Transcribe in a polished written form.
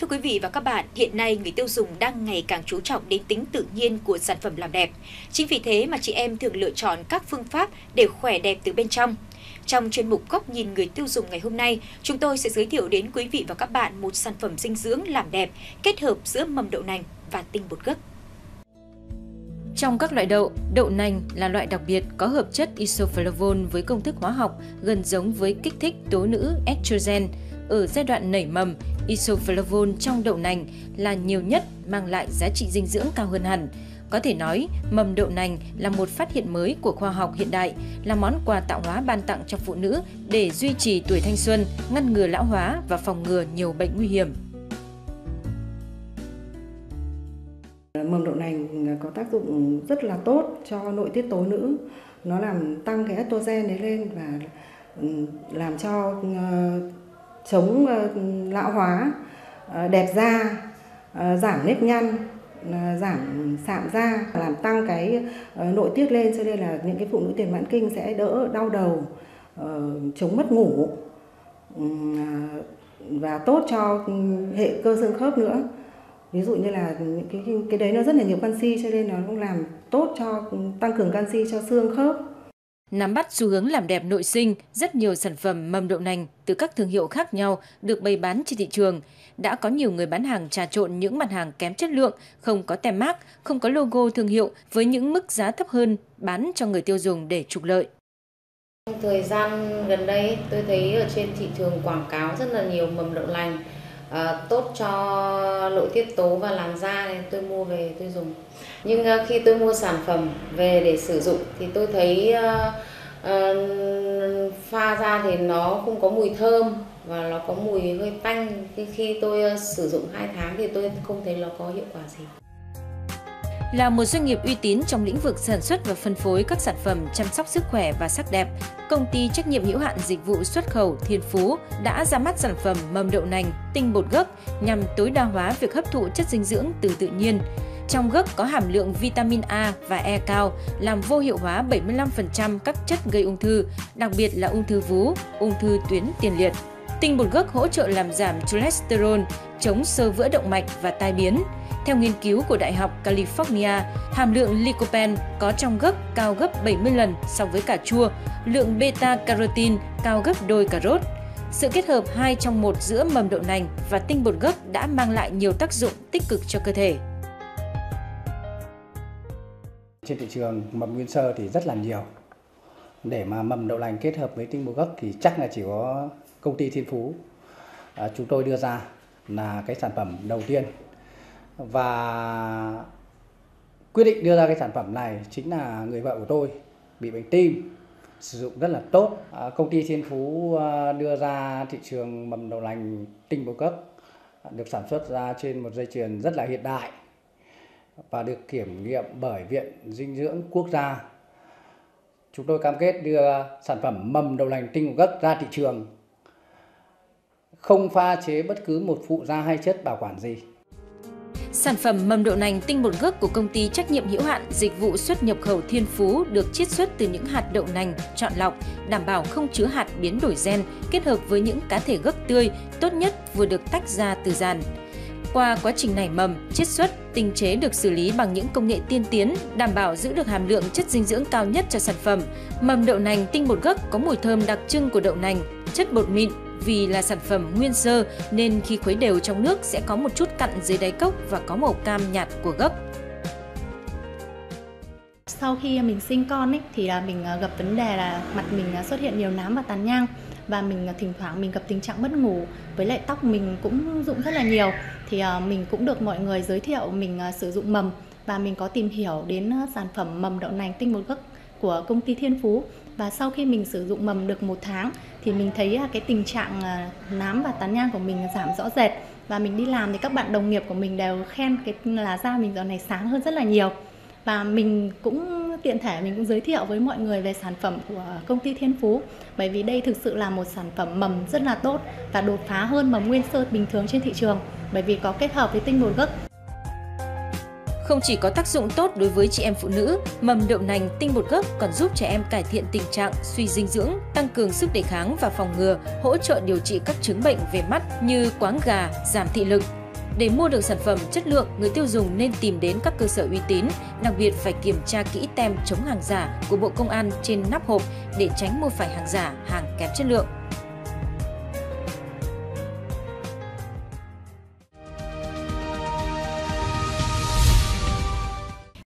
Thưa quý vị và các bạn, hiện nay người tiêu dùng đang ngày càng chú trọng đến tính tự nhiên của sản phẩm làm đẹp. Chính vì thế mà chị em thường lựa chọn các phương pháp để khỏe đẹp từ bên trong. Trong chuyên mục Góc nhìn người tiêu dùng ngày hôm nay, chúng tôi sẽ giới thiệu đến quý vị và các bạn một sản phẩm dinh dưỡng làm đẹp kết hợp giữa mầm đậu nành và tinh bột gấc. Trong các loại đậu, đậu nành là loại đặc biệt có hợp chất isoflavone với công thức hóa học gần giống với kích thích tố nữ estrogen. Ở giai đoạn nảy mầm, isoflavone trong đậu nành là nhiều nhất, mang lại giá trị dinh dưỡng cao hơn hẳn. Có thể nói, mầm đậu nành là một phát hiện mới của khoa học hiện đại, là món quà tạo hóa ban tặng cho phụ nữ để duy trì tuổi thanh xuân, ngăn ngừa lão hóa và phòng ngừa nhiều bệnh nguy hiểm. Mầm đậu nành có tác dụng rất là tốt cho nội tiết tố nữ. Nó làm tăng cái estrogen đấy lên và làm cho chống lão hóa, đẹp da, giảm nếp nhăn, giảm sạm da, làm tăng cái nội tiết lên, cho nên là những cái phụ nữ tiền mãn kinh sẽ đỡ đau đầu, chống mất ngủ và tốt cho hệ cơ xương khớp nữa. Ví dụ như là những cái đấy nó rất là nhiều canxi, cho nên nó cũng làm tốt cho tăng cường canxi cho xương khớp. Nắm bắt xu hướng làm đẹp nội sinh, rất nhiều sản phẩm mầm đậu nành từ các thương hiệu khác nhau được bày bán trên thị trường. Đã có nhiều người bán hàng trà trộn những mặt hàng kém chất lượng, không có tem mác, không có logo thương hiệu với những mức giá thấp hơn bán cho người tiêu dùng để trục lợi. Trong thời gian gần đây, tôi thấy ở trên thị trường quảng cáo rất là nhiều mầm đậu nành tốt cho nội tiết tố và làn da, nên tôi mua về tôi dùng. Nhưng khi tôi mua sản phẩm về để sử dụng thì tôi thấy pha ra thì nó không có mùi thơm và nó có mùi hơi tanh. Khi tôi sử dụng 2 tháng thì tôi không thấy nó có hiệu quả gì. Là một doanh nghiệp uy tín trong lĩnh vực sản xuất và phân phối các sản phẩm chăm sóc sức khỏe và sắc đẹp, công ty trách nhiệm hữu hạn dịch vụ xuất khẩu Thiên Phú đã ra mắt sản phẩm mầm đậu nành, tinh bột gấc nhằm tối đa hóa việc hấp thụ chất dinh dưỡng từ tự nhiên. Trong gấc có hàm lượng vitamin A và E cao, làm vô hiệu hóa 75% các chất gây ung thư, đặc biệt là ung thư vú, ung thư tuyến tiền liệt. Tinh bột gấc hỗ trợ làm giảm cholesterol, chống xơ vữa động mạch và tai biến. Theo nghiên cứu của Đại học California, hàm lượng lycopene có trong gấc cao gấp 70 lần so với cà chua, lượng beta-carotene cao gấp đôi cà rốt. Sự kết hợp 2 trong 1 giữa mầm đậu nành và tinh bột gấc đã mang lại nhiều tác dụng tích cực cho cơ thể. Trên thị trường mầm nguyên sơ thì rất là nhiều. Để mà mầm đậu nành kết hợp với tinh bột gấc thì chắc là chỉ có công ty Thiên Phú chúng tôi đưa ra là cái sản phẩm đầu tiên. Và quyết định đưa ra cái sản phẩm này chính là người vợ của tôi bị bệnh tim, sử dụng rất là tốt. Công ty Thiên Phú đưa ra thị trường mầm đậu nành tinh bột gấc được sản xuất ra trên một dây chuyền rất là hiện đại và được kiểm nghiệm bởi Viện Dinh dưỡng Quốc gia. Chúng tôi cam kết đưa sản phẩm mầm đậu nành tinh bột gấc ra thị trường, không pha chế bất cứ một phụ gia hay chất bảo quản gì. Sản phẩm mầm đậu nành tinh bột gấc của công ty trách nhiệm hữu hạn dịch vụ xuất nhập khẩu Thiên Phú được chiết xuất từ những hạt đậu nành chọn lọc, đảm bảo không chứa hạt biến đổi gen, kết hợp với những cá thể gấc tươi, tốt nhất vừa được tách ra từ giàn. Qua quá trình nảy mầm, chiết xuất, tinh chế được xử lý bằng những công nghệ tiên tiến, đảm bảo giữ được hàm lượng chất dinh dưỡng cao nhất cho sản phẩm. Mầm đậu nành tinh bột gấc có mùi thơm đặc trưng của đậu nành, chất bột mịn. Vì là sản phẩm nguyên sơ nên khi khuấy đều trong nước sẽ có một chút cặn dưới đáy cốc và có màu cam nhạt của gấc. Sau khi mình sinh con thì mình gặp vấn đề là mặt mình xuất hiện nhiều nám và tàn nhang, và mình thỉnh thoảng mình gặp tình trạng mất ngủ, với lại tóc mình cũng rụng rất là nhiều. Thì mình cũng được mọi người giới thiệu mình sử dụng mầm, và mình có tìm hiểu đến sản phẩm mầm đậu nành tinh bột gấc của công ty Thiên Phú. Và sau khi mình sử dụng mầm được 1 tháng thì mình thấy cái tình trạng nám và tàn nhang của mình giảm rõ rệt. Và mình đi làm thì các bạn đồng nghiệp của mình đều khen cái là da mình giờ này sáng hơn rất là nhiều. Và mình cũng tiện thể mình cũng giới thiệu với mọi người về sản phẩm của công ty Thiên Phú, bởi vì đây thực sự là một sản phẩm mầm rất là tốt và đột phá hơn mầm nguyên sơ bình thường trên thị trường, bởi vì có kết hợp với tinh bột gấc. Không chỉ có tác dụng tốt đối với chị em phụ nữ, mầm đậu nành tinh bột gấc còn giúp trẻ em cải thiện tình trạng suy dinh dưỡng, tăng cường sức đề kháng và phòng ngừa, hỗ trợ điều trị các chứng bệnh về mắt như quáng gà, giảm thị lực. Để mua được sản phẩm chất lượng, người tiêu dùng nên tìm đến các cơ sở uy tín, đặc biệt phải kiểm tra kỹ tem chống hàng giả của Bộ Công an trên nắp hộp để tránh mua phải hàng giả, hàng kém chất lượng.